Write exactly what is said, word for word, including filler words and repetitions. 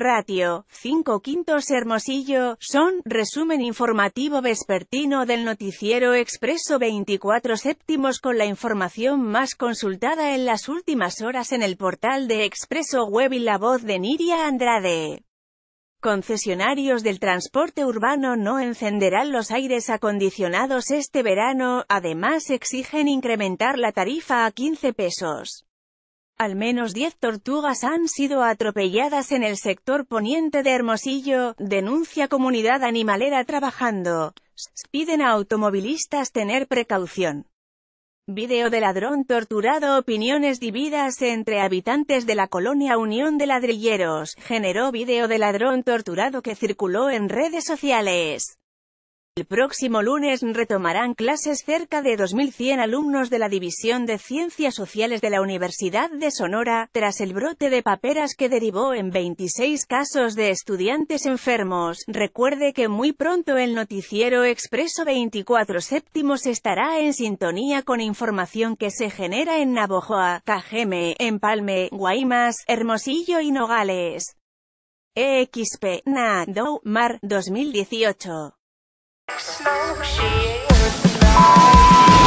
Ratio, cinco quintos Hermosillo, son, resumen informativo vespertino del noticiero Expreso veinticuatro séptimos con la información más consultada en las últimas horas en el portal de Expreso Web y la voz de Niria Andrade. Concesionarios del transporte urbano no encenderán los aires acondicionados este verano, además exigen incrementar la tarifa a quince pesos. Al menos diez tortugas han sido atropelladas en el sector poniente de Hermosillo, denuncia comunidad animalera trabajando. Piden a automovilistas tener precaución. Video de ladrón torturado. Opiniones divididas entre habitantes de la colonia Unión de Ladrilleros. Generó video de ladrón torturado que circuló en redes sociales. El próximo lunes retomarán clases cerca de dos mil cien alumnos de la División de Ciencias Sociales de la Universidad de Sonora, tras el brote de paperas que derivó en veintiséis casos de estudiantes enfermos. Recuerde que muy pronto el noticiero Expreso veinticuatro séptimos estará en sintonía con información que se genera en Navojoa, Cajeme, Empalme, Guaymas, Hermosillo y Nogales. E X P, N A D O, Mar, dos mil dieciocho. Smoke shit.